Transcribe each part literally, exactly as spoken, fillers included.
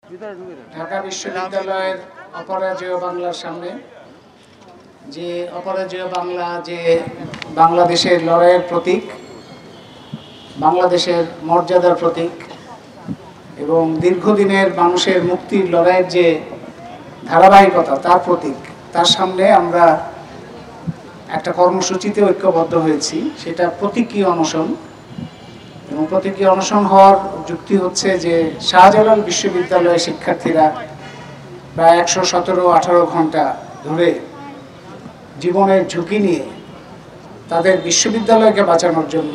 ঢাকা বিশ্ববিদ্যালয়ের অপরাজেয় বাংলার সামনে যে অপরাজেয় বাংলা, যে বাংলাদেশের লড়াইয়ের প্রতীক, বাংলাদেশের মর্যাদার প্রতীক এবং দীর্ঘদিনের মানুষের মুক্তির লড়াইয়ের যে ধারাবাহিকতা তার প্রতীক, তার সামনে আমরা একটা কর্মসূচিতে ঐক্যবদ্ধ হয়েছি। সেটা প্রতীকী অনশন। এবং প্রতীকী অনশন হওয়ার যুক্তি হচ্ছে যে শাহজালাল বিশ্ববিদ্যালয়ের শিক্ষার্থীরা প্রায় একশো সতেরো আঠারো ঘন্টা ধরে জীবনের ঝুঁকি নিয়ে তাদের বিশ্ববিদ্যালয়কে বাঁচানোর জন্য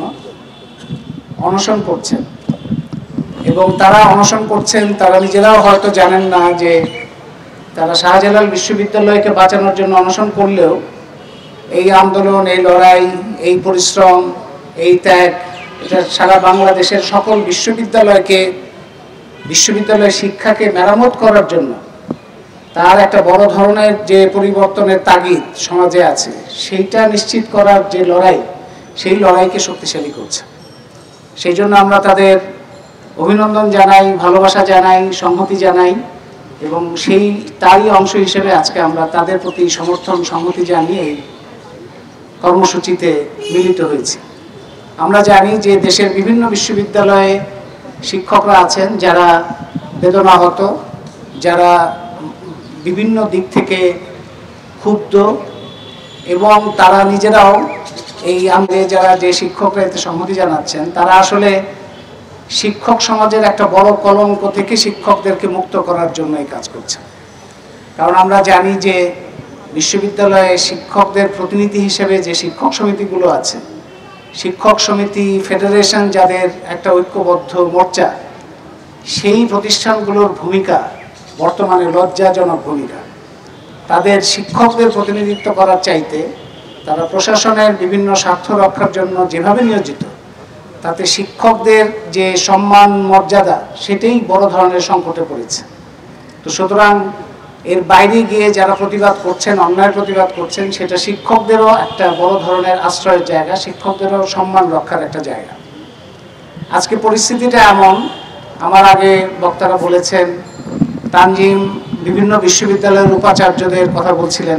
অনশন করছেন। এবং তারা অনশন করছেন, তারা নিজেরাও হয়তো জানেন না যে তারা শাহজালাল বিশ্ববিদ্যালয়কে বাঁচানোর জন্য অনশন করলেও এই আন্দোলন, এই লড়াই, এই পরিশ্রম, এই ত্যাগ, এটা সারা বাংলাদেশের সকল বিশ্ববিদ্যালয়কে, বিশ্ববিদ্যালয়ের শিক্ষাকে মেরামত করার জন্য তার একটা বড় ধরনের যে পরিবর্তনের তাগিদ সমাজে আছে, সেইটা নিশ্চিত করার যে লড়াই, সেই লড়াইকে শক্তিশালী করছে। সেই জন্য আমরা তাদের অভিনন্দন জানাই, ভালোবাসা জানাই, সংহতি জানাই এবং সেই তারই অংশ হিসেবে আজকে আমরা তাদের প্রতি সমর্থন, সংহতি জানিয়ে এই কর্মসূচিতে মিলিত হয়েছি। আমরা জানি যে দেশের বিভিন্ন বিশ্ববিদ্যালয়ে শিক্ষকরা আছেন যারা বেদনাহত, যারা বিভিন্ন দিক থেকে ক্ষুব্ধ এবং তারা নিজেরাও এই আমাদের যারা যে শিক্ষকরা এতে সংহতি জানাচ্ছেন, তারা আসলে শিক্ষক সমাজের একটা বড় কলঙ্ক থেকে শিক্ষকদেরকে মুক্ত করার জন্য এই কাজ করছেন। কারণ আমরা জানি যে বিশ্ববিদ্যালয়ে শিক্ষকদের প্রতিনিধি হিসেবে যে শিক্ষক সমিতিগুলো আছে, শিক্ষক সমিতি, ফেডারেশন, যাদের একটা ঐক্যবদ্ধ মোর্চা, সেই প্রতিষ্ঠানগুলোর ভূমিকা বর্তমানে লজ্জাজনক ভূমিকা। তাদের শিক্ষকদের প্রতিনিধিত্ব করার চাইতে তারা প্রশাসনের বিভিন্ন স্বার্থ রক্ষার জন্য যেভাবে নিয়োজিত, তাতে শিক্ষকদের যে সম্মান, মর্যাদা, সেটাই বড় ধরনের সংকটে পড়েছে। তো সুতরাং এর বাইরে গিয়ে যারা প্রতিবাদ করছেন, অন্যায়ের প্রতিবাদ করছেন, সেটা শিক্ষকদেরও একটা বড় ধরনের আশ্রয়ের জায়গা, শিক্ষকদেরও সম্মান রক্ষার একটা জায়গা। আজকে পরিস্থিতিটা এমন, আমার আগে বক্তারা বলেছেন, তানজিম বিভিন্ন বিশ্ববিদ্যালয়ের উপাচার্যদের কথা বলছিলেন।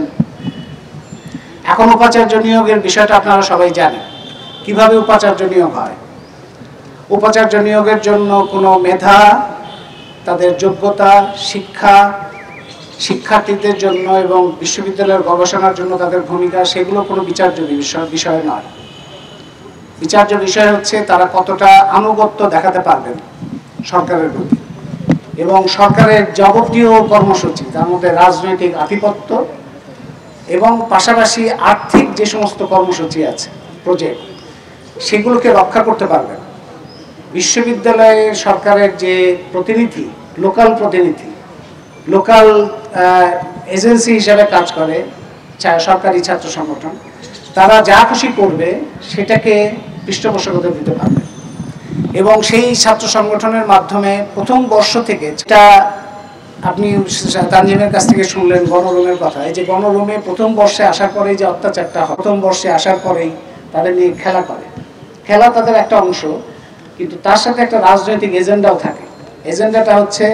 এখন উপাচার্য নিয়োগের বিষয়টা আপনারা সবাই জানেন। কিভাবে উপাচার্য নিয়োগ হয়? উপাচার্য নিয়োগের জন্য কোনো মেধা, তাদের যোগ্যতা, শিক্ষা, শিক্ষার্থীদের জন্য এবং বিশ্ববিদ্যালয়ের গবেষণার জন্য তাদের ভূমিকা, সেগুলো কোনো বিচার্য বিষয় বিষয় নয়। বিচার্য বিষয় হচ্ছে তারা কতটা আনুগত্য দেখাতে পারবেন সরকারের প্রতি এবং সরকারের যাবতীয় কর্মসূচি, তার মধ্যে রাজনৈতিক আধিপত্য এবং পাশাপাশি আর্থিক যে সমস্ত কর্মসূচি আছে, প্রজেক্ট, সেগুলোকে রক্ষা করতে পারবেন। বিশ্ববিদ্যালয়ে সরকারের যে প্রতিনিধি, লোকাল প্রতিনিধি, লোকাল এজেন্সি হিসাবে কাজ করে সরকারি ছাত্র সংগঠন, তারা যা খুশি করবে সেটাকে পৃষ্ঠপোষকতা দিতে পারবে এবং সেই ছাত্র সংগঠনের মাধ্যমে প্রথম বর্ষ থেকে, যেটা আপনি তানজিমের কাছ থেকে শুনলেন গণরুমের কথা, এই যে গণরুমে প্রথম বর্ষে আসার পরেই যে অত্যাচারটা, প্রথম বর্ষে আসার পরেই তাদের নিয়ে খেলা করে, খেলা তাদের একটা অংশ, কিন্তু তার সাথে একটা রাজনৈতিক এজেন্ডাও থাকে। এজেন্ডাটা হচ্ছে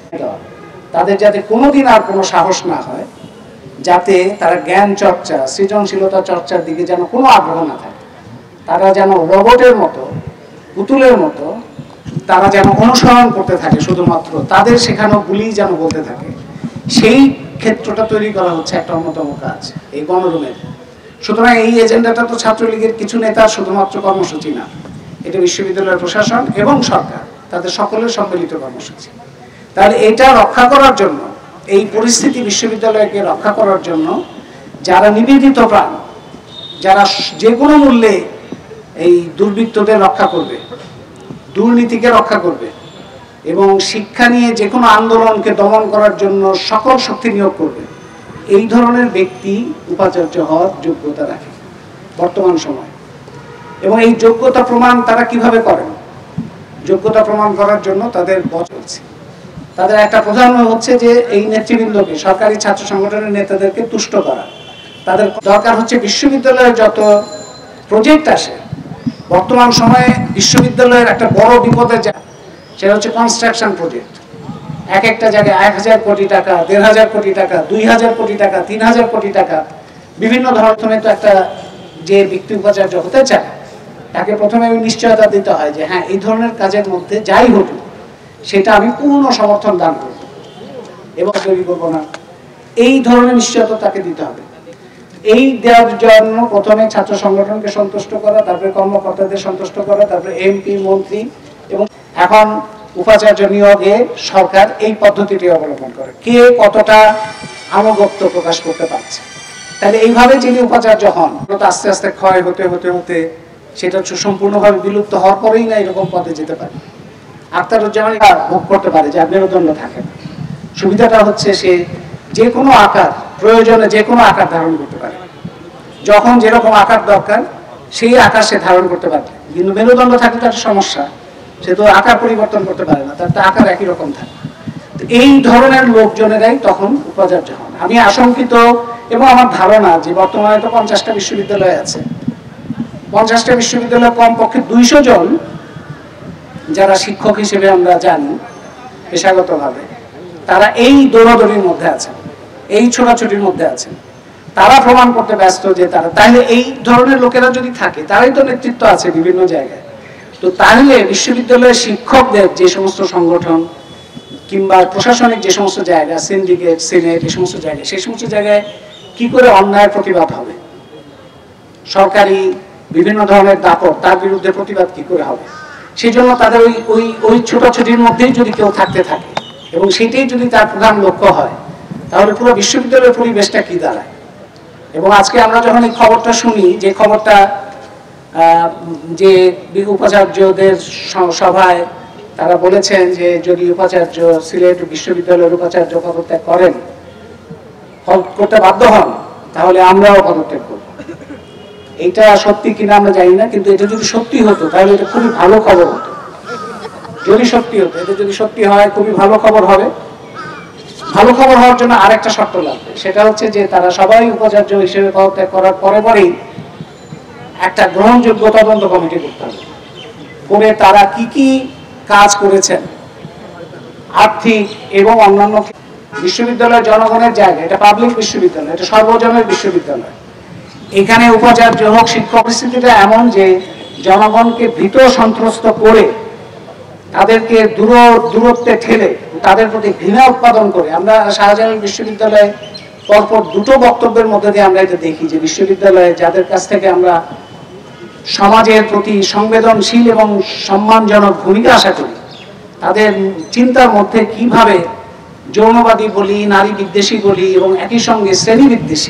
তাদের যাতে কোনোদিন আর কোনো সাহস না হয়, যাতে তারা জ্ঞান চর্চা, সৃজনশীলতা চর্চার দিকে যেন কোনো আগ্রহ না থাকে, তারা যেন রোবটের মতো, পুতুলের মতো তারা যেন অনুসরণ করতে থাকে, শুধুমাত্র তাদের শেখানো গুলি যেন বলতে থাকে, সেই ক্ষেত্রটা তৈরি করা হচ্ছে একটা অন্যতম কাজ এই গণরুমের। সুতরাং এই এজেন্ডাটা তো ছাত্রলীগের কিছু নেতার শুধুমাত্র কর্মসূচি না, এটা বিশ্ববিদ্যালয়ের প্রশাসন এবং সরকার, তাদের সকলের সম্মিলিত কর্মসূচি। তাহলে এটা রক্ষা করার জন্য, এই পরিস্থিতি বিশ্ববিদ্যালয়কে রক্ষা করার জন্য যারা নিবেদিত প্রাণ, যারা যে কোনো মূল্যে এই দুর্বৃত্তদের রক্ষা করবে, দুর্নীতিকে রক্ষা করবে এবং শিক্ষা নিয়ে যে কোনো আন্দোলনকে দমন করার জন্য সকল শক্তি নিয়োগ করবে, এই ধরনের ব্যক্তি উপাচার্য হওয়ার যোগ্যতা রাখে বর্তমান সময়। এবং এই যোগ্যতা প্রমাণ তারা কিভাবে করেন? যোগ্যতা প্রমাণ করার জন্য তাদের বলছে, তাদের একটা প্রধান হচ্ছে যে এই নেতৃবৃন্দকে, সরকারি ছাত্র সংগঠনের নেতাদেরকে তুষ্ট করা। তাদের দরকার হচ্ছে বিশ্ববিদ্যালয়ের যত প্রজেক্ট আসে, বর্তমান সময়ে বিশ্ববিদ্যালয়ের একটা বড় বিপদে যায়, সেটা হচ্ছে কনস্ট্রাকশন প্রজেক্ট। এক একটা জায়গায় এক হাজার কোটি টাকা, দেড় হাজার কোটি টাকা, দুই হাজার কোটি টাকা, তিন হাজার কোটি টাকা, বিভিন্ন ধরনের। তো একটা যে ব্যক্তি উপাচার্য হতে চায় তাকে প্রথমে নিশ্চয়তা দিতে হয় যে হ্যাঁ, এই ধরনের কাজের মধ্যে যাই ঘটুক সেটা আমি পূর্ণ সমর্থন দান করব এবং তৈরি করবো না, এই ধরনের নিশ্চয়তা তাকে দিতে হবে। এই দেওয়ার জন্য প্রথমে ছাত্র সংগঠনকে সন্তুষ্ট করা, তারপরে কর্মকর্তাদের সন্তুষ্ট করা, তারপরে এমপি, মন্ত্রী, এবং এখন উপাচার্য নিয়োগে সরকার এই পদ্ধতিটি অবলম্বন করে, কে কতটা আনুগত্য প্রকাশ করতে পারছে। তাহলে এইভাবে যিনি উপাচার্য হন, আস্তে আস্তে ক্ষয় হতে হতে হতে সেটা সম্পূর্ণভাবে বিলুপ্ত হওয়ার পরেই না এরকম পদে যেতে পারে। আখতারুজ্জামান ভোগ করতে পারে যে মেরুদণ্ড থাকে না। সুবিধাটা হচ্ছে সে যে কোনো আকার, প্রয়োজনে যে কোনো আকার ধারণ করতে পারে, যখন যেরকম আকার দরকার সেই আকার সে ধারণ করতে পারে। কিন্তু মেরুদণ্ড থাকলে তার সমস্যা, সে তো আকার পরিবর্তন করতে পারে না, তার তো আকার একই রকম থাকে। এই ধরনের লোকজনেরাই তখন উপাচার্য হন। আমি আশঙ্কিত এবং আমার ধারণা যে বর্তমানে তো পঞ্চাশটা বিশ্ববিদ্যালয় আছে, পঞ্চাশটা বিশ্ববিদ্যালয় কমপক্ষে দুইশো জন যারা শিক্ষক হিসেবে আমরা জানি পেশাগতভাবে, তারা এই দৌড়াদৌড়ির মধ্যে আছেন, এই ছোটাছুটির মধ্যে আছেন। তারা প্রমাণ করতে ব্যস্ত যে তারা, তাহলে এই ধরনের লোকেরা যদি থাকে, তারাই তো নেতৃত্ব আছে বিভিন্ন জায়গায়। তো তাহলে বিশ্ববিদ্যালয়ের শিক্ষকদের যে সমস্ত সংগঠন কিংবা প্রশাসনিক যে সমস্ত জায়গা, সিন্ডিকেট, সিনেট, এই সমস্ত জায়গায়, সেই সমস্ত জায়গায় কি করে অন্যায়ের প্রতিবাদ হবে, সরকারি বিভিন্ন ধরনের দাপট, তার বিরুদ্ধে প্রতিবাদ কি করে হবে? সেই জন্য তাদের ওই ওই ওই ছোটাছুটির মধ্যেই যদি কেউ থাকতে থাকে এবং সেটাই যদি তার প্রধান লক্ষ্য হয়, তাহলে পুরো বিশ্ববিদ্যালয়ের পরিবেশটা কি দাঁড়ায়। এবং আজকে আমরা যখন এই খবরটা শুনি, যে খবরটা যে উপাচার্যদের সভায় তারা বলেছেন যে যদি উপাচার্য সিলেট বিশ্ববিদ্যালয়ের উপাচার্য পদত্যাগ করেন, করতে বাধ্য হন, তাহলে আমরাও পদত্যাগ করব। এইটা সত্যি কিনা আমরা জানি না, কিন্তু এটা যদি সত্যি হতো তাহলে এটা খুবই ভালো খবর হতো। যদি সত্যি হতো, এটা যদি সত্যি হয় খুবই ভালো খবর হবে। ভালো খবর হওয়ার জন্য আরেকটা শর্ত লাগবে, সেটা হচ্ছে যে তারা সবাই উপাচার্য হিসেবে পদত্যাগ করার পরে পরেই একটা গ্রহণযোগ্য তদন্ত কমিটি করতে হবে, করে তারা কি কি কাজ করেছেন আর্থিক এবং অন্যান্য। বিশ্ববিদ্যালয় জনগণের জায়গা, এটা পাবলিক বিশ্ববিদ্যালয়, এটা সর্বজনের বিশ্ববিদ্যালয়। এখানে উপাচার্য হোক, শিক্ষক, পরিস্থিতিটা এমন যে জনগণকে ভীত সন্ত্রস্ত করে তাদেরকে দূর দূরত্বে ঠেলে তাদের প্রতি ঘৃণা উৎপাদন করে। আমরা শাহজালাল বিশ্ববিদ্যালয়ে পরপর দুটো বক্তব্যের মধ্যে দিয়ে আমরা এটা দেখি যে বিশ্ববিদ্যালয়ে যাদের কাছ থেকে আমরা সমাজের প্রতি সংবেদনশীল এবং সম্মানজনক ভূমিকা আশা করি, তাদের চিন্তার মধ্যে কিভাবে যৌনবাদী বলি, নারী বিদ্বেষী বলি এবং একই সঙ্গে শ্রেণী বিদ্বেষী।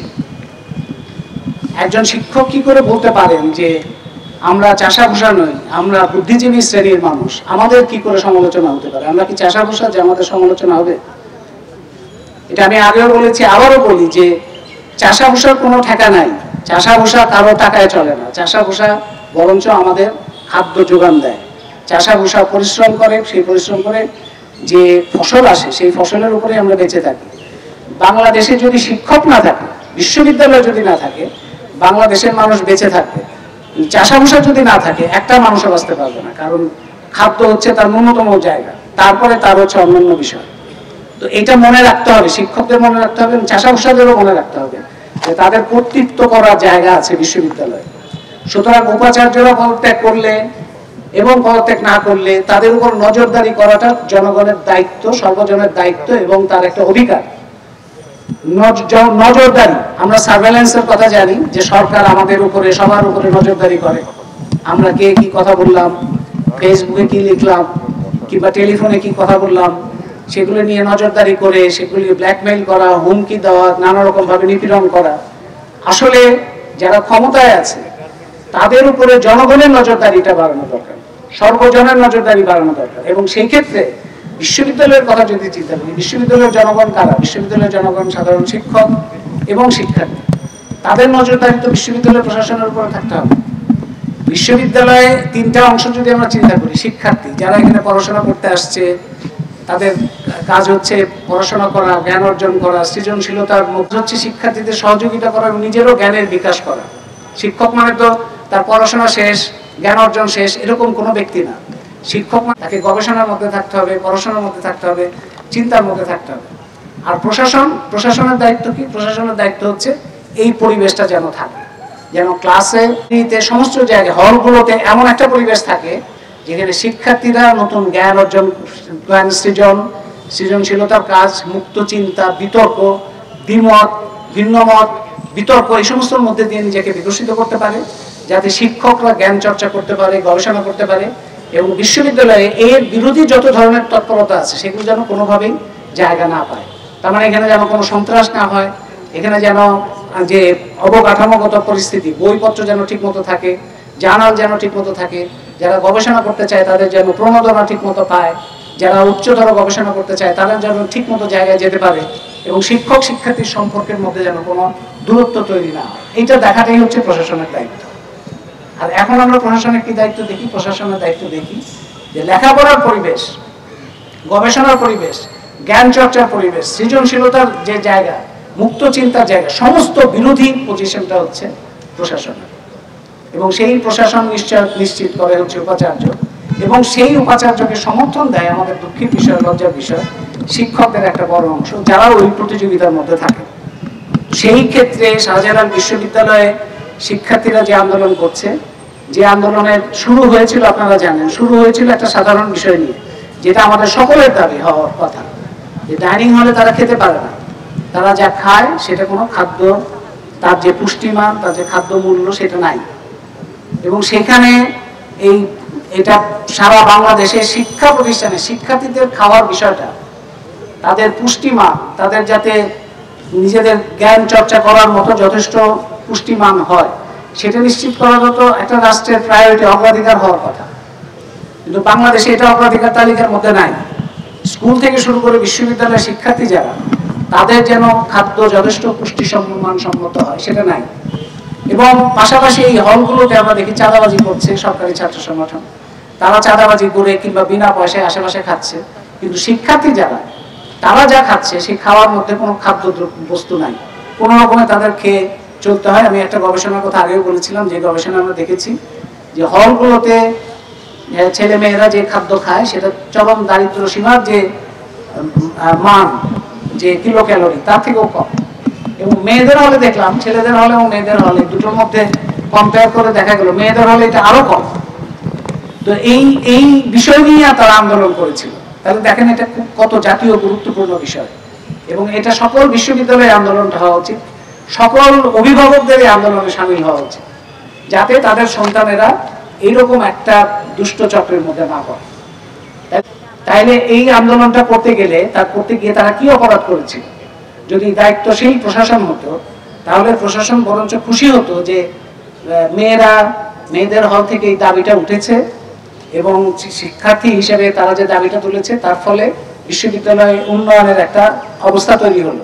একজন শিক্ষক কি করে বলতে পারেন যে আমরা চাষাভূষা নই, আমরা বুদ্ধিজীবী শ্রেণীর মানুষ, আমাদের কি করে সমালোচনা হতে পারে? আমরা কি চাষাভূষা যে আমাদের সমালোচনা হবে? এটা আমি আগেও বলেছি, আবারও বলি যে চাষাভূষার কোনো ঠেকা নাই। চাষাভূষা কারো টাকায় চলে না, চাষাভূষা বরঞ্চ আমাদের খাদ্য যোগান দেয়। চাষাভূষা পরিশ্রম করে, সেই পরিশ্রম করে যে ফসল আসে সেই ফসলের উপরে আমরা বেঁচে থাকি। বাংলাদেশে যদি শিক্ষক না থাকে, বিশ্ববিদ্যালয় যদি না থাকে, বাংলাদেশের মানুষ বেঁচে থাকবে। চাষাভূষা যদি না থাকে, একটা মানুষও বাঁচতে পারবে না, কারণ খাদ্য হচ্ছে তার ন্যূনতম জায়গা, তারপরে তার হচ্ছে অন্যান্য বিষয়। তো এটা মনে রাখতে হবে, শিক্ষকদের মনে রাখতে হবে, চাষাভূষাদেরও মনে রাখতে হবে যে তাদের কর্তৃত্ব করার জায়গা আছে বিশ্ববিদ্যালয়ে। সুতরাং উপাচার্যরা পদত্যাগ করলে এবং পদত্যাগ না করলে তাদের উপর নজরদারি করাটা জনগণের দায়িত্ব, সর্বজনের দায়িত্ব এবং তার একটা অধিকার। নজরদারি, আমরা সার্ভেলেন্সের কথা জানি যে সরকার আমাদের উপরে, সবার উপরে নজরদারি করে। আমরা কে কি কথা বললাম, ফেসবুকে কি লিখলাম কিংবা টেলিফোনে কি কথা বললাম, সেগুলো নিয়ে নজরদারি করে সেগুলি ব্ল্যাকমেইল করা, হুমকি দেওয়া, নানা রকম ভাবে নিপীড়ন করা। আসলে যারা ক্ষমতায় আছে তাদের উপরে জনগণের নজরদারিটা বাড়ানো দরকার, সর্বজনের নজরদারি বাড়ানো দরকার। এবং সেই ক্ষেত্রে বিশ্ববিদ্যালয়ের কথা যদি চিন্তা করি, বিশ্ববিদ্যালয়ের জনগণ কারা? বিশ্ববিদ্যালয়ের জনগণ সাধারণ শিক্ষক এবং শিক্ষার্থী। তাদের নজরদারি তো বিশ্ববিদ্যালয় প্রশাসনের উপরে থাকতে হবে। বিশ্ববিদ্যালয়ে তিনটা অংশ যদি আমরা চিন্তা করি, শিক্ষার্থী যারা এখানে পড়াশোনা করতে আসছে, তাদের কাজ হচ্ছে পড়াশোনা করা, জ্ঞান অর্জন করা, সৃজনশীলতার মধ্যে হচ্ছে শিক্ষার্থীদের সহযোগিতা করা, নিজেরও জ্ঞানের বিকাশ করা। শিক্ষক মানে তো তার পড়াশোনা শেষ, জ্ঞান অর্জন শেষ, এরকম কোনো ব্যক্তি না। শিক্ষক মানে তাকে গবেষণার মধ্যে থাকতে হবে, পড়াশোনার মধ্যে থাকতে হবে, চিন্তার মধ্যে থাকতে হবে। আর প্রশাসন প্রশাসনের দায়িত্ব কি? প্রশাসনের দায়িত্ব হচ্ছে এই পরিবেশটা যেন থাকে, যেন ক্লাসে সমস্ত জায়গায় হলগুলোতে এমন একটা পরিবেশ থাকে যেখানে শিক্ষার্থীরা নতুন জ্ঞান অর্জন, জ্ঞান সৃজন, সৃজনশীলতার কাজ, মুক্ত চিন্তা, বিতর্ক, দ্বিমত, ভিন্নমত, বিতর্ক এই সমস্তর মধ্যে দিয়ে নিজেকে বিকশিত করতে পারে, যাতে শিক্ষকরা জ্ঞান চর্চা করতে পারে, গবেষণা করতে পারে এবং বিশ্ববিদ্যালয়ে এর বিরোধী যত ধরনের তৎপরতা আছে সেগুলো যেন কোনোভাবেই জায়গা না পায়। তার মানে এখানে যেন কোনো সন্ত্রাস না হয়, এখানে যেন যে অবকাঠামোগত পরিস্থিতি, বইপত্র যেন ঠিকমতো থাকে, জার্নাল যেন ঠিকমতো থাকে, যারা গবেষণা করতে চায় তাদের যেন প্রণোদনা ঠিকমতো পায়, যারা উচ্চতর গবেষণা করতে চায় তারা যেন ঠিকমতো জায়গায় যেতে পারে এবং শিক্ষক শিক্ষার্থীর সম্পর্কের মধ্যে যেন কোনো দূরত্ব তৈরি না হয়। এইটা দেখাটাই হচ্ছে প্রশাসনের দায়িত্ব। আর এখন আমরা প্রশাসনের কি দায়িত্ব দেখি? প্রশাসনের দায়িত্ব দেখি যে লেখাপড়ার পরিবেশ, গবেষণার পরিবেশ, জ্ঞান চর্চার পরিবেশ, সৃজনশীলতার যে জায়গা, মুক্ত চিন্তার জায়গা, সমস্ত বিরোধী পজিশনটা হচ্ছে প্রশাসনের। এবং সেই প্রশাসন নিশ্চয় নিশ্চিত করে হচ্ছে উপাচার্য, এবং সেই উপাচার্যকে সমর্থন দেয় আমাদের দুঃখের বিষয়, লজ্জার বিষয়, শিক্ষকদের একটা বড় অংশ যারা ওই প্রতিযোগিতার মধ্যে থাকে। সেই ক্ষেত্রে শাহজালাল বিশ্ববিদ্যালয়ে শিক্ষার্থীরা যে আন্দোলন করছে, যে আন্দোলনের শুরু হয়েছিল আপনারা জানেন, শুরু হয়েছিল একটা সাধারণ বিষয় নিয়ে, যেটা আমাদের সকলের দাবি হওয়ার কথা, যে ডাইনিং হলে তারা খেতে পারে না, তারা যা খায় সেটা কোনো খাদ্য, তার যে পুষ্টিমান, তার যে খাদ্য মূল্য সেটা নাই। এবং সেখানে এই এটা সারা বাংলাদেশে শিক্ষা প্রতিষ্ঠানে শিক্ষার্থীদের খাওয়ার বিষয়টা, তাদের পুষ্টিমান, তাদের যাতে নিজেদের জ্ঞান চর্চা করার মতো যথেষ্ট পুষ্টিমান হয়, সেটা নিশ্চিত করার মতো একটা রাষ্ট্রের প্রায়োরিটি, অগ্রাধিকার হওয়ার কথা। কিন্তু বাংলাদেশে এটা অগ্রাধিকার তালিকার মধ্যে নাই। স্কুল থেকে শুরু করে বিশ্ববিদ্যালয়ের শিক্ষার্থী যারা, তাদের যেন খাদ্য যথেষ্ট পুষ্টি মানসম্মত হয় সেটা নাই। এবং পাশাপাশি এই হলগুলোতে আমরা দেখি চাঁদাবাজি করছে সরকারি ছাত্র সংগঠন, তারা চাঁদাবাজি করে কিংবা বিনা পয়সায় আশেপাশে খাচ্ছে, কিন্তু শিক্ষার্থী যারা, তারা যা খাচ্ছে সেই খাওয়ার মধ্যে কোনো খাদ্য বস্তু নাই, কোনো রকমে তাদের খেয়ে চলতে হয়। আমি একটা গবেষণার কথা আগেও বলেছিলাম, যে গবেষণা আমরা দেখেছি যে হলগুলোতে ছেলে মেয়েরা যে খাদ্য খায় সেটা চরম দারিদ্র সীমার যে মান, যে কিলো ক্যালোরি, তার থেকেও কম। এবং মেয়েদের হলে দেখলাম, ছেলেদের হলে এবং মেয়েদের হলে দুটোর মধ্যে কম্পেয়ার করে দেখা গেল মেয়েদের হলে এটা আরো কম। তো এই এই বিষয় নিয়ে তারা আন্দোলন করেছিল। তাহলে দেখেন এটা খুব কত জাতীয় গুরুত্বপূর্ণ বিষয়, এবং এটা সকল বিশ্ববিদ্যালয়ে আন্দোলনটা হওয়া উচিত, সকল অভিভাবকদের এই আন্দোলনে সামিল হওয়া উচিত, যাতে তাদের সন্তানেরা এইরকম একটা দুষ্ট চক্রের মধ্যে না পড়ে। তাইলে এই আন্দোলনটা করতে গেলে, তার করতে গিয়ে তারা কি অপরাধ করেছিল? যদি দায়িত্বশীল প্রশাসন হতো তাহলে প্রশাসন বরঞ্চ খুশি হতো যে মেয়েরা, মেয়েদের হল থেকে এই দাবিটা উঠেছে এবং শিক্ষার্থী হিসেবে তারা যে দাবিটা তুলেছে তার ফলে বিশ্ববিদ্যালয়ে উন্নয়নের একটা অবস্থা তৈরি হলো।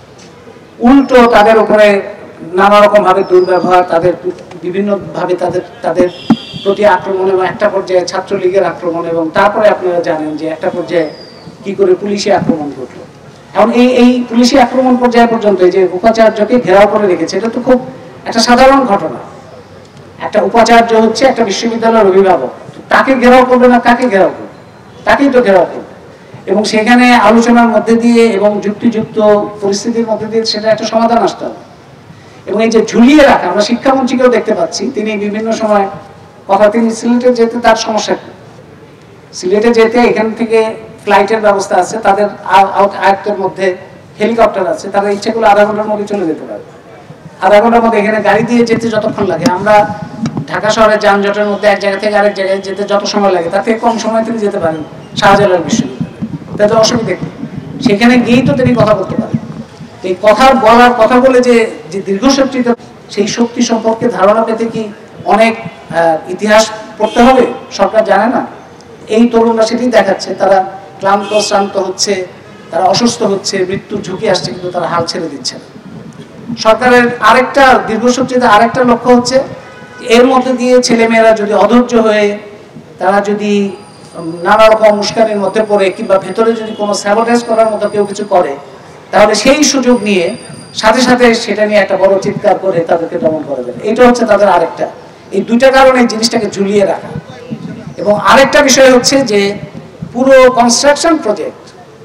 উল্টো তাদের উপরে নানা রকম ভাবে দুর্ব্যবহার, তাদের বিভিন্ন ভাবে তাদের তাদের প্রতি আক্রমণ, এবং একটা পর্যায়ে ছাত্রলীগের আক্রমণ, এবং তারপরে আপনারা জানেন যে একটা পর্যায়ে কি করে পুলিশি আক্রমণ ঘটলো। এখন এই এই পুলিশি আক্রমণ পর্যায়ে পর্যন্ত এই যে উপাচার্যকে ঘেরাও করে রেখেছে, এটা তো খুব একটা সাধারণ ঘটনা। একটা উপাচার্য হচ্ছে একটা বিশ্ববিদ্যালয়ের অভিভাবক, তাকে ঘেরাও করবে না, কাকে ঘেরাও করবে? তাকেই তো ঘেরাও করবে। এবং সেখানে আলোচনার মধ্যে দিয়ে এবং যুক্তিযুক্ত পরিস্থিতির মধ্যে দিয়ে সেটা একটা সমাধান আসতে হবে। এবং এই যে ঝুলিয়ে রাখা, আমরা শিক্ষামন্ত্রীকেও দেখতে পাচ্ছি, তিনি বিভিন্ন সময় কথা, তিনি সিলেটে যেতে তার সমস্যা কি? সিলেটে যেতে এখান থেকে ফ্লাইটের ব্যবস্থা আছে, তাদের আয়ত্তের মধ্যে হেলিকপ্টার আছে, তারা ইচ্ছে করলে আধা ঘন্টার মধ্যে চলে যেতে পারে। আধা ঘন্টার মধ্যে এখানে গাড়ি দিয়ে যেতে যতক্ষণ লাগে, আমরা ঢাকা শহরের যানজটের মধ্যে এক জায়গা থেকে আরেক জায়গায় যেতে যত সময় লাগে তার থেকে কম সময় তিনি যেতে পারেন শাহজালাল বিশ্ববিদ্যালয়ে, তাদের অসুবিধা কি? সেখানে গিয়েই তো তিনি কথা বলতে পারেন। এই কথা বলার কথা বলে যে যে দীর্ঘসূত্রিত সেই শক্তি সম্পর্কে ধারণা পেতে কি অনেক ইতিহাস পড়তে হবে? সরকার জানে না। এই তরুণরা সেটাই দেখাচ্ছে, তারা ক্লান্ত শ্রান্ত হচ্ছে, তারা অসুস্থ হচ্ছে, মৃত্যুর ঝুঁকি আসছে, কিন্তু তারা হাল ছেড়ে দিচ্ছে না। সরকারের আরেকটা দীর্ঘসূত্রিত আরেকটা লক্ষ্য হচ্ছে, এর মধ্যে দিয়ে ছেলেমেয়েরা যদি অধৈর্য হয়ে তারা যদি নানা রকম উস্কানির মধ্যে পড়ে কিংবা ভেতরে যদি কোনো স্যাবোটেজ করার মতো কেউ কিছু করে, তাহলে সেই সুযোগ নিয়ে সাথে সাথে সেটা নিয়ে একটা বড় চিৎকার করে তাদেরকে দমন করে দেবে। এটা হচ্ছে তাদের আরেকটা। এই দুইটা কারণে এই জিনিসটাকে ঝুলিয়ে রাখা। এবং আরেকটা বিষয় হচ্ছে যে পুরো কনস্ট্রাকশন প্রজেক্ট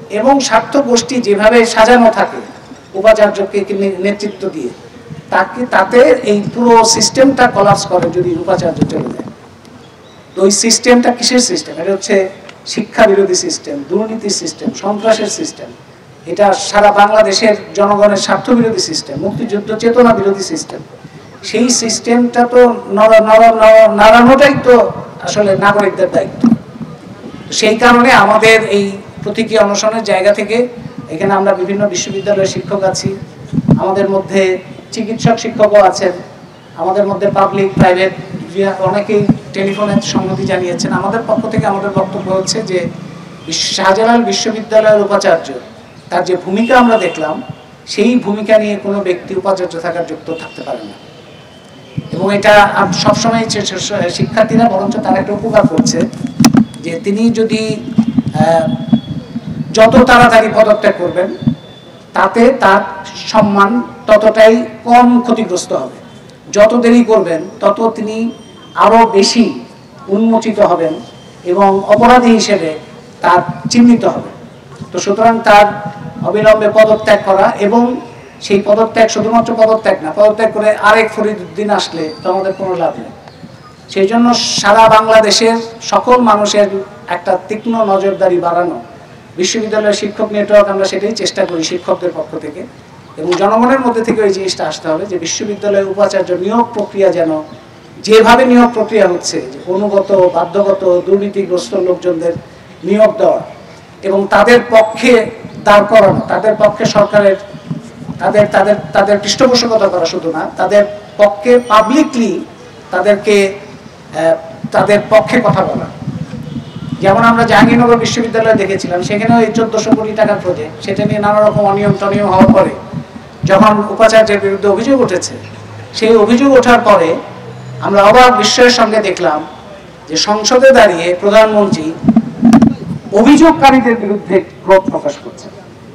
এবং স্বার্থ গোষ্ঠী যেভাবে সাজানো থাকে উপাচার্যকে নেতৃত্ব দিয়ে, তাকে তাতে এই পুরো সিস্টেমটা কলাপস করে যদি উপাচার্য চলে যায়। তো ওই সিস্টেমটা কিসের সিস্টেম? এটা হচ্ছে শিক্ষা বিরোধী সিস্টেম, দুর্নীতির সিস্টেম, সন্ত্রাসের সিস্টেম, এটা সারা বাংলাদেশের জনগণের স্বার্থ বিরোধী সিস্টেম, মুক্তিযুদ্ধ চেতনা বিরোধী সিস্টেম। সেই সিস্টেমটা তো নাড়ানোটাই তো আসলে নাগরিকদের দায়িত্ব। সেই কারণে আমাদের এই প্রতীকী অনশনের জায়গা থেকে এখানে আমরা বিভিন্ন বিশ্ববিদ্যালয়ের শিক্ষক আছি, আমাদের মধ্যে চিকিৎসক শিক্ষকও আছেন, আমাদের মধ্যে পাবলিক প্রাইভেট অনেকেই টেলিফোনে সম্মতি জানিয়েছেন। আমাদের পক্ষ থেকে আমাদের বক্তব্য হচ্ছে যে শাহজালাল বিশ্ববিদ্যালয়ের উপাচার্য তার যে ভূমিকা আমরা দেখলাম, সেই ভূমিকা নিয়ে কোনো ব্যক্তি উপাচার্য থাকার যোগ্য থাকতে পারে না। এবং এটা সবসময় শিক্ষার্থীরা বরঞ্চ তার একটা উপকার করছে যে তিনি যদি যত তাড়াতাড়ি পদত্যাগ করবেন তাতে তার সম্মান ততটাই কম ক্ষতিগ্রস্ত হবে। যত দেরি করবেন তত তিনি আরো বেশি উন্মোচিত হবেন এবং অপরাধী হিসেবে তার চিহ্নিত হবে। তো সুতরাং তার অবিলম্বে পদত্যাগ করা, এবং সেই পদত্যাগ শুধুমাত্র পদত্যাগ না, পদত্যাগ করে আরেক ফরিদুদ্দিন আসলে তো আমাদের কোনো লাভ নেই। সেই জন্য সারা বাংলাদেশের সকল মানুষের একটা তীক্ষ্ণ নজরদারি বাড়ানো, বিশ্ববিদ্যালয়ের শিক্ষক নেটওয়ার্ক আমরা সেটাই চেষ্টা করি শিক্ষকদের পক্ষ থেকে, এবং জনগণের মধ্যে থেকে ওই জিনিসটা আসতে হবে যে বিশ্ববিদ্যালয়ের উপাচার্য নিয়োগ প্রক্রিয়া যেন যেভাবে নিয়োগ প্রক্রিয়া হচ্ছে, যে অনুগত বাধ্যগত দুর্নীতিগ্রস্ত লোকজনদের নিয়োগ দেওয়া এবং তাদের পক্ষে দাঁড় করানো, তাদের পক্ষে সরকারের তাদের তাদের তাদের পৃষ্ঠপোষকতা করা, শুধু না তাদের পক্ষে পাবলিকলি তাদেরকে তাদের পক্ষে কথা বলা। যেমন আমরা জাহাঙ্গীরনগর বিশ্ববিদ্যালয়ে দেখেছিলাম, সেখানেও এই চোদ্দশো কোটি টাকার প্রজেক্ট, সেটা নিয়ে নানা রকম অনিয়ম টনিয়ম হওয়ার পরে যখন উপাচার্যের বিরুদ্ধে অভিযোগ উঠেছে, সেই অভিযোগ ওঠার পরে আমরা অবাক বিস্ময়ের সঙ্গে দেখলাম যে সংসদে দাঁড়িয়ে প্রধানমন্ত্রী অভিযোগকারীদের বিরুদ্ধে ক্রোধ প্রকাশ করছেন,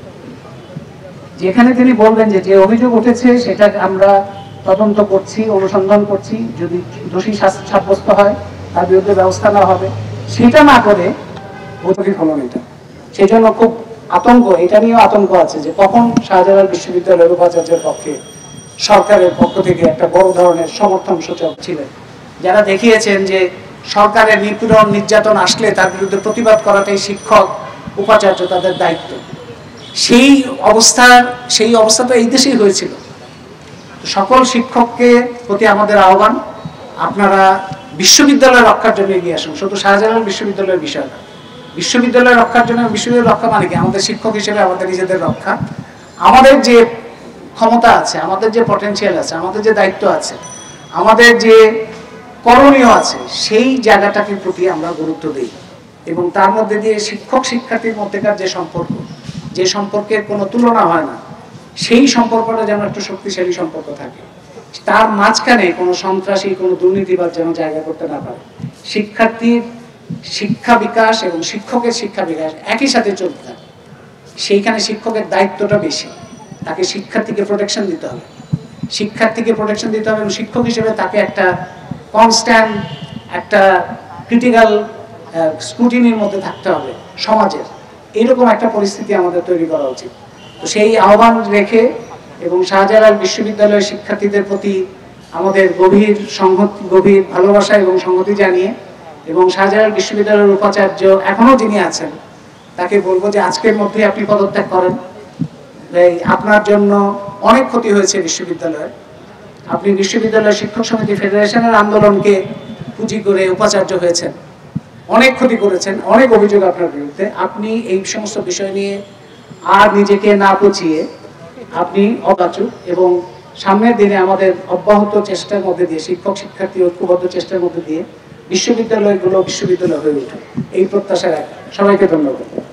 যেখানে তিনি বলবেন যে যে অভিযোগ উঠেছে সেটা আমরা তদন্ত করছি, অনুসন্ধান করছি, যদি দোষী সাব্যস্ত হয় তার বিরুদ্ধে ব্যবস্থা নেওয়া হবে। সেটা না করে প্রতিফলন এটা, সেই জন্য খুব আতঙ্ক, এটা নিয়েও আতঙ্ক আছে যে কখন শাহজালাল বিশ্ববিদ্যালয়ের উপাচার্যের পক্ষে সরকারের পক্ষ থেকে একটা বড় ধরনের সমর্থন সূচক ছিলেন, যারা দেখিয়েছেন যে সরকারের নিপীড়ন নির্যাতন আসলে তার বিরুদ্ধে প্রতিবাদ করাটাই শিক্ষক উপাচার্য তাদের দায়িত্ব। সেই অবস্থা সেই অবস্থা তো এই দেশেই হয়েছিল। সকল শিক্ষককে প্রতি আমাদের আহ্বান, আপনারা বিশ্ববিদ্যালয় রক্ষার জন্য এগিয়ে আসুন। শুধু শাহজালাল বিশ্ববিদ্যালয়ের বিষয় না, বিশ্ববিদ্যালয় রক্ষার জন্য, বিশ্ববিদ্যালয় রক্ষা মানে কি আমাদের শিক্ষক হিসেবে আমাদের নিজেদের রক্ষা, আমাদের যে ক্ষমতা আছে, আমাদের যে পটেনশিয়াল আছে, আমাদের যে দায়িত্ব আছে, আমাদের যে করণীয় আছে, সেই জায়গাটাকে প্রতি আমরা গুরুত্ব দিই এবং তার মধ্যে দিয়ে শিক্ষক শিক্ষার্থীর মধ্যেকার যে সম্পর্ক, যে সম্পর্কের কোনো তুলনা হয় না, সেই সম্পর্কটা যেন একটু শক্তিশালী সম্পর্ক থাকে। তার মাঝখানে কোনো সন্ত্রাসী, কোনো দুর্নীতিবাদ যেন জায়গা করতে না পারে। শিক্ষার্থীর শিক্ষা বিকাশ এবং শিক্ষকের শিক্ষা বিকাশ একই সাথে চলতে থাকে। সেইখানে শিক্ষকের দায়িত্বটা বেশি, তাকে শিক্ষার্থীকে প্রোটেকশন দিতে হবে, শিক্ষার্থীকে প্রোটেকশন দিতে হবে এবং শিক্ষক হিসেবে তাকে একটা কনস্ট্যান্ট একটা ক্রিটিক্যাল স্ক্রুটিনির মধ্যে থাকতে হবে সমাজের। এইরকম একটা পরিস্থিতি আমাদের তৈরি করা উচিত। তো সেই আহ্বান রেখে এবং শাহজালাল বিশ্ববিদ্যালয়ের শিক্ষার্থীদের প্রতি আমাদের গভীর সংহতি, গভীর ভালোবাসা এবং সংহতি জানিয়ে, এবং শাহজালাল বিশ্ববিদ্যালয়ের উপাচার্য এখনো যিনি আছেন তাকে বলবো যে আজকের মধ্যে আপনি পদত্যাগ করেন। আপনার জন্য অনেক ক্ষতি হয়েছে বিশ্ববিদ্যালয়ের। আপনি বিশ্ববিদ্যালয় শিক্ষক সমিতি ফেডারেশনের আন্দোলনকে পুঁজি করে উপাচার্য হয়েছেন, অনেক ক্ষতি করেছেন, অনেক অভিযোগ আপনার বিরুদ্ধে। আপনি এই সমস্ত বিষয় নিয়ে আর নিজেকে না পচিয়ে আপনি অবাচক এবং সামনের দিনে আমাদের অব্যাহত চেষ্টার মধ্যে দিয়ে, শিক্ষক শিক্ষার্থী ঐক্যবদ্ধ চেষ্টার মধ্যে দিয়ে বিশ্ববিদ্যালয়গুলো বিশ্ববিদ্যালয় হয়ে ওঠে, এই প্রত্যাশা রাখি। সবাইকে ধন্যবাদ।